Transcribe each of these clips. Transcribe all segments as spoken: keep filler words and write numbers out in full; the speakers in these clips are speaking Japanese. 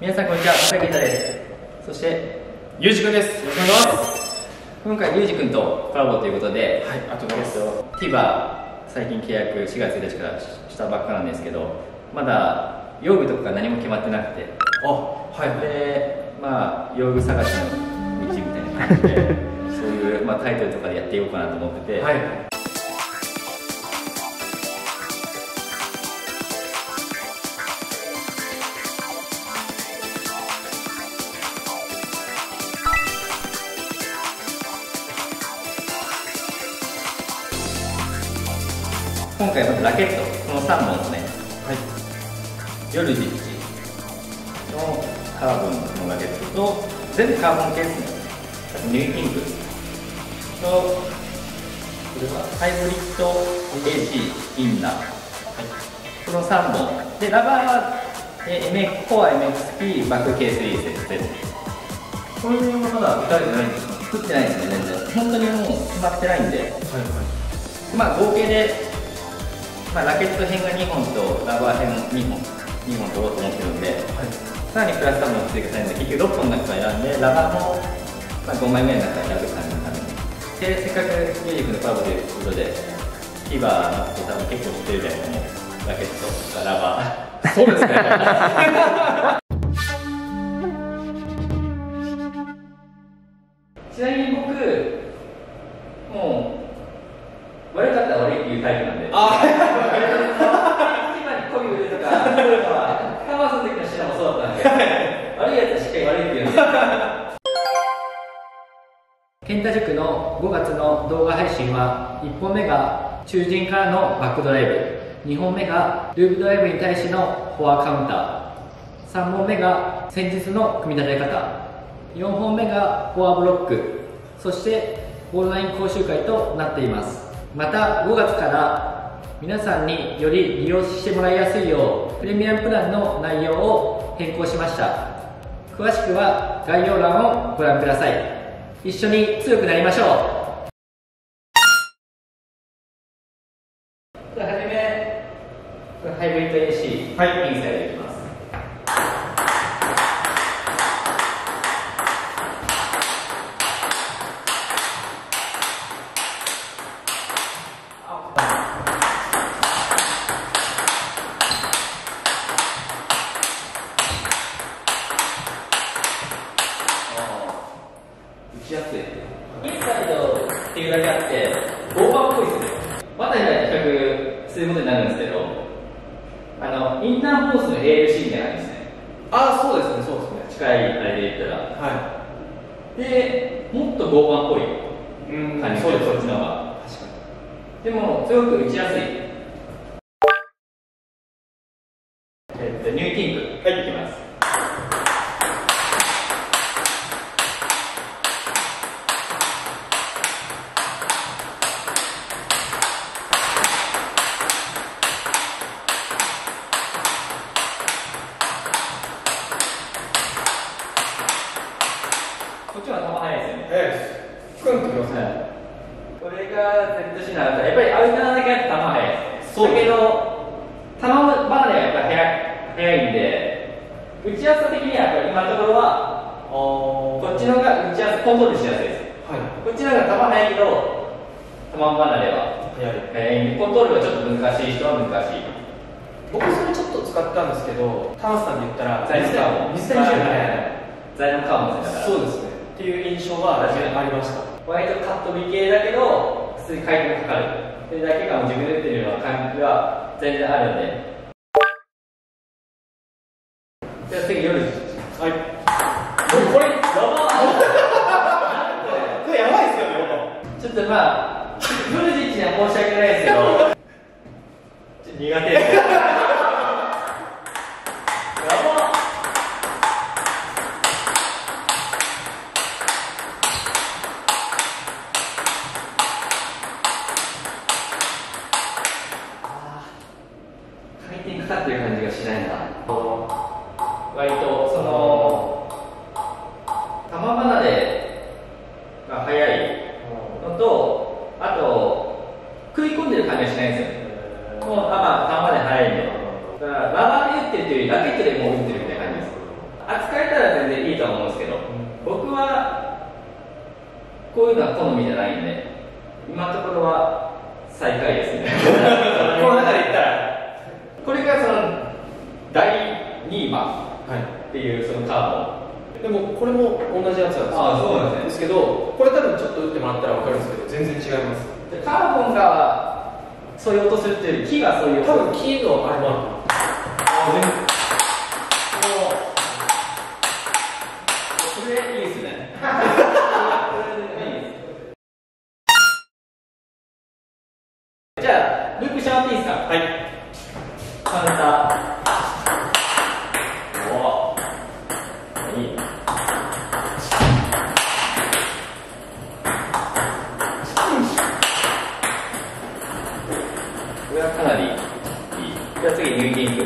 皆さんこんにちは、向井健太です。そしてゆうじくんです。よろしくお願いします。 今回ゆうじくんとコラボということで、 はい、ありがとうございます。 ティバ最近契約しがつついたちからしたばっかなんですけど、まだ用具とかが何も決まってなくて、 あ、はい。 で、まあ用具探しの道みたいな感じでそういう、まあ、タイトルとかでやっていこうかなと思ってて、 はい。 今回まずラケット、このさんぼんですね。 はい。 ヨルジッチのカーボンのラケットと、全部カーボンケースのあとニューキングと、これはハイブリッド エージー インナー、はい、このさんぼんで、ラバーは エムエックス コア エムエックス P バック ケースリーセットです。 これはまだ打たれてないんですか？ 作ってないですね、全然。本当にもう決まってないんで、 はいはい。 まあ合計で、まあ、ラケット編がにほんとラバー編にほん、にほん取ろうと思ってるので、はい、さらにプラスさんぼん追加されるので、結局ろっぽんの中から選んで、ラバーも、まあ、ごまいめの中から選ぶ感じのために。で、せっかくミュージックのコラボということで、ティバーって多分結構知ってるじゃないですか、もうラケットとかラバー。 そうですね。 ちなみに僕、もう、悪かったら悪いっていうタイプなんで。あ今に媚び売るとか、カマスの時のシナもそうだったんで、悪いやつはしっかり悪いって言うんで。健太塾のごがつの動画配信は、いっぽんめが中陣からのバックドライブ、にほんめがループドライブに対してのフォアカウンター、さんぼんめが戦術の組み立て方、よんほんめがフォアブロック、そしてゴールライン講習会となっています。またごがつから皆さんにより利用してもらいやすいようプレミアムプランの内容を変更しました。詳しくは概要欄をご覧ください。一緒に強くなりましょう。じゃあはじめハイブリッド エーシー、はい、インサイドいきます。打ちやすい。インサイドっていうだけあって、オーバーっぽいですね。バタフライと比較することになるんですけど、あの、インナーコースの エーエルシー みたいな感じですね。 ああ、そうですね、そうですね。 近いあれで言ったら。 はい。 で、もっと剛腕っぽい感じですよ、そっちの方が。確かに。でも、すごく打ちやすい。えっと、ニューキング、はい、いきます。こっちは球速いですよね。 ええ、ふくんときますね。 これが ゼットシー になると、やっぱりアウターだけあって球速い。そうだけど、球離れはやっぱり速いんで、打ちやすさ的にはやっぱり今のところは、こっちの方が打ちやすコントロールしやすいです。はい、こっちの方が球速いけど、球離れは速い。コントロールはちょっと難しい人は難しい。 僕それちょっと使ったんですけど、タマスさんで言ったら、 材のカーボン。 水谷隼ね。 材のカーボンですね。 そうですね。っていう印象はありました。 割とカット美系だけど普通に回転かかる。それだけがもう自分で打ってるような感覚が全然あるんで。じゃあ次夜です。 はい。これやばい。これやばいですよね。 ちょっとまあ夜時には申し訳ないですけど、ちょっと苦手です。回転かかってる感じがしないな。割とその球離れが速いのと、あと食い込んでる感じがしないんですよね。もうあ、まあ、球まで速いんで、だからラバーで打ってるというよりラケットでもう打ってるみたいな感じです。あこういうのは好みじゃないんで、今のところは最下位ですね。 この中で言ったら、 これがそのだいにいばんっていうそのカード。 でもこれも同じやつなんですよ。 ああ、そうなんですね。 ですけど、これ多分ちょっと打ってもらったら分かるんですけど、全然違います。 カーボンがそういう音するっていうより木がそういう音。 多分木のあれもある。あ、全然。 これいいですね。じゃあループしちゃっていいですか。 はい。 カウンター。おお。いい。これはかなりいい。じゃあ次ニューギング。はい。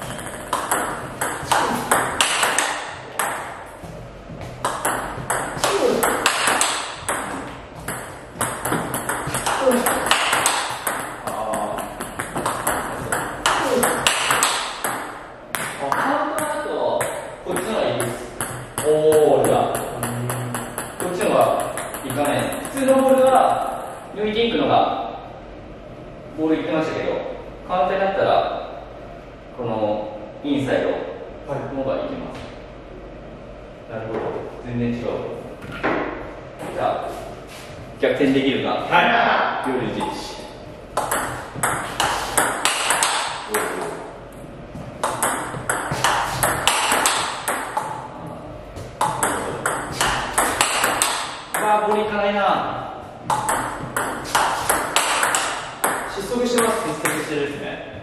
おー、じゃあこっちのがいかない。普通のボールはニューギングのがボールいってましたけど、カウンターになったらこのインサイドのがいきます。なるほど、全然違う。じゃあ逆転できるか。はい。夜じいち。あー、ボールいかないな。 失速してます。 失速してるですね。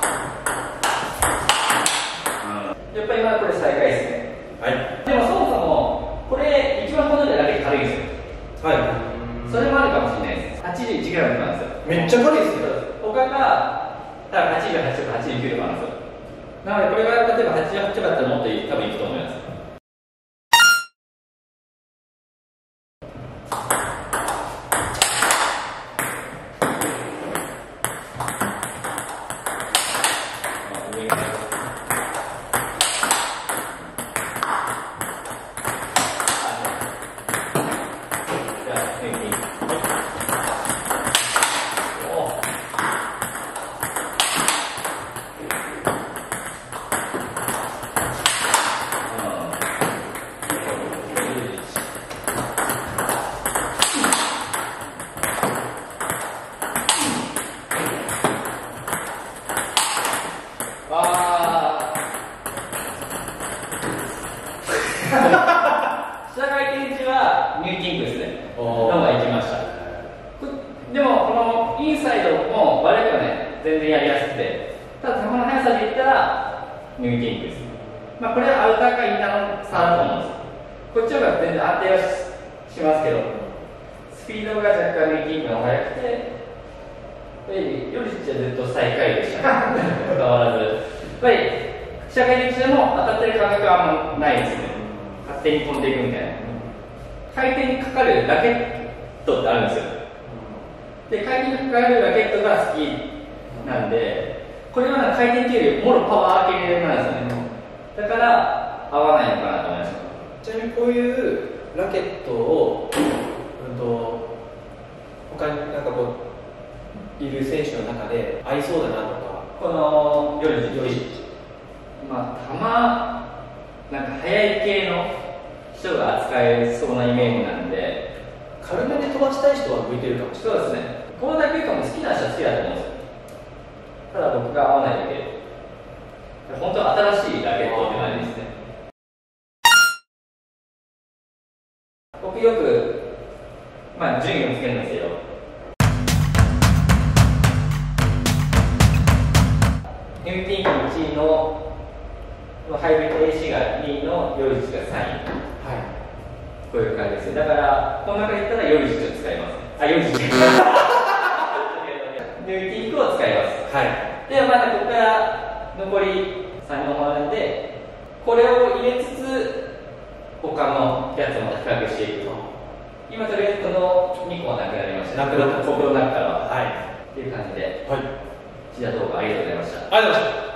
うん、やっぱり今これ最下位ですね。 はい。 でもそもそもこれ一番この中でだけ軽いんですよ。 はい。 それもあるかもしれないです。はちじゅういちグラムなんですよ。 めっちゃ軽いですね。 他が多分はちじゅうはちとかはちじゅうきゅうとかなんですよ。なのでこれが例えばはちじゅうはちとかだったらもっと多分いくと思います。下回転値はニューキングですね。のがいきました。でもこのインサイドも悪くはね、全然やりやすくて、ただ球の速さで言ったらニューキングです。まあこれはアウターかインナーの差だと思うんです。こっちの方が全然安定は し, しますけど、スピードが若干ニューキングの方が速くて、ヨルシッチはずっと最下位でした。変わらず。やっぱり下回転値でも当たってる感覚はあんまないですね。勝手に飛んでいくみたいな。回転にかかるラケットってあるんですよ。で、回転にかかるラケットが好きなんで、これは回転っていうよりもろパワー系なんですよね。だから合わないのかなと思いました。 ちなみにこういうラケットを、うんと、他になんかこういる選手の中で合いそうだなとか。 このヨルシッチ、まあ球なんか速い系の人が扱えそうなイメージなんで、 軽めで飛ばしたい人は向いてるかもしれない。 そうですね。この打球感も好きな人は好きだと思うんですよ。ただ僕が合わないだけで、本当は新しいラケットって感じですね。僕よく、まあ、順位をつけるんですけど、エムティー がいちいのハイブリッド エーシー がにいのヨルシッチがさんい、はい、こういう感じです。だからこの中で言ったらヨルシッチを使います。あ、ヨルシッチニューティークを使います。はい。ではまだここから残りさんの方なんで、これを入れつつ他のやつも比較していくと。今とりあえずこのにこはなくなりました。 なくなった。 ここの中からは、 はい、 っていう感じで、 はい、 じゃあどうもありがとうございました。 ありがとうございました。